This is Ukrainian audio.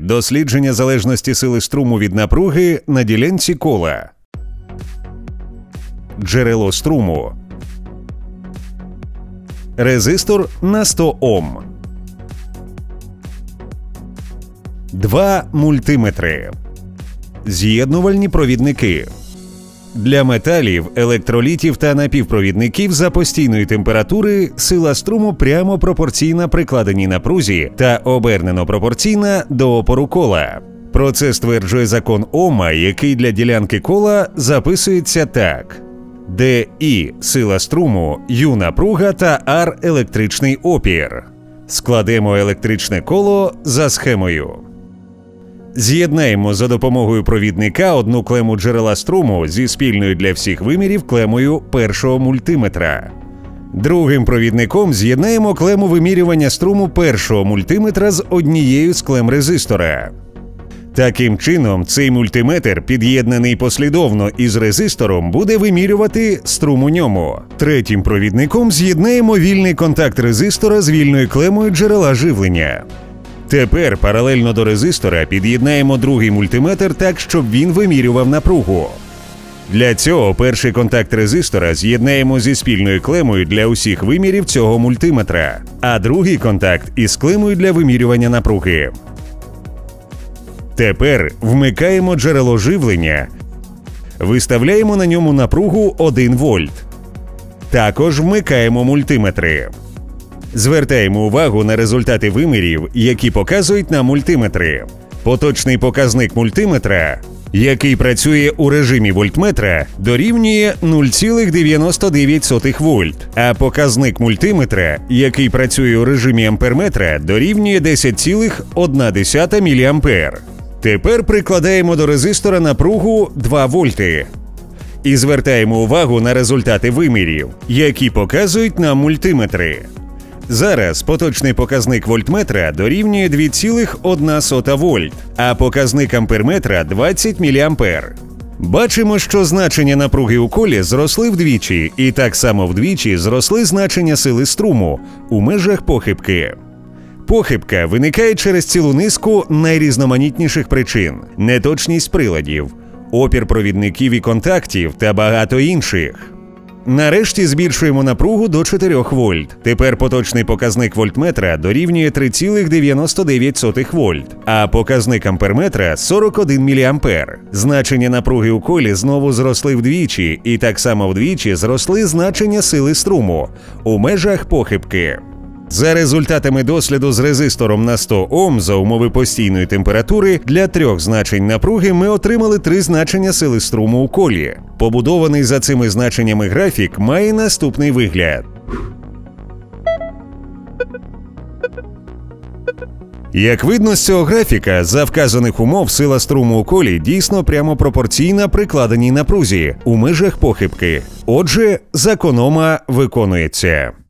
Дослідження залежності сили струму від напруги на ділянці кола. Джерело струму. Резистор на 100 Ом. 2 мультиметри. З'єднувальні провідники. Для металів, електролітів та напівпровідників за постійної температури сила струму прямо пропорційна прикладеній напрузі та обернено пропорційна до опору кола. Про це стверджує закон Ома, який для ділянки кола записується так. де І – сила струму, Ю – напруга та R – електричний опір. Складемо електричне коло за схемою. З'єднаємо за допомогою провідника одну клему джерела струму зі спільною для всіх вимірів клемою першого мультиметра. Другим провідником з'єднаємо клему вимірювання струму першого мультиметра з однією з клем резистора. Таким чином, цей мультиметр, під'єднаний послідовно із резистором, буде вимірювати струм у ньому. Третім провідником з'єднаємо вільний контакт резистора з вільною клемою джерела живлення. Тепер паралельно до резистора під'єднаємо другий мультиметр так, щоб він вимірював напругу. Для цього перший контакт резистора з'єднаємо зі спільною клемою для усіх вимірів цього мультиметра, а другий контакт із клемою для вимірювання напруги. Тепер вмикаємо джерело живлення, виставляємо на ньому напругу 1 вольт. Також вмикаємо мультиметри. Звертаємо увагу на результати вимірів, які показують на мультиметри. Поточний показник мультиметра, який працює у режимі вольтметра, дорівнює 0,99 вольт, а показник мультиметра, який працює у режимі амперметра, дорівнює 10,1 мА. Тепер прикладаємо до резистора напругу 2 вольти. І звертаємо увагу на результати вимірів, які показують нам мультиметри. Зараз поточний показник вольтметра дорівнює 2,1 вольт, а показник амперметра – 20 мА. Бачимо, що значення напруги у колі зросли вдвічі, і так само вдвічі зросли значення сили струму у межах похибки. Похибка виникає через цілу низку найрізноманітніших причин – неточність приладів, опір провідників і контактів та багато інших. Нарешті збільшуємо напругу до 4 вольт. Тепер поточний показник вольтметра дорівнює 3,99 вольт, а показник амперметра – 41 мА. Значення напруги у колі знову зросли вдвічі, і так само вдвічі зросли значення сили струму у межах похибки. За результатами досліду з резистором на 100 Ом за умови постійної температури для 3 значень напруги ми отримали 3 значення сили струму у колі. Побудований за цими значеннями графік має наступний вигляд. Як видно з цього графіка, за вказаних умов сила струму у колі дійсно прямо пропорційна прикладеній напрузі у межах похибки. Отже, закон Ома виконується.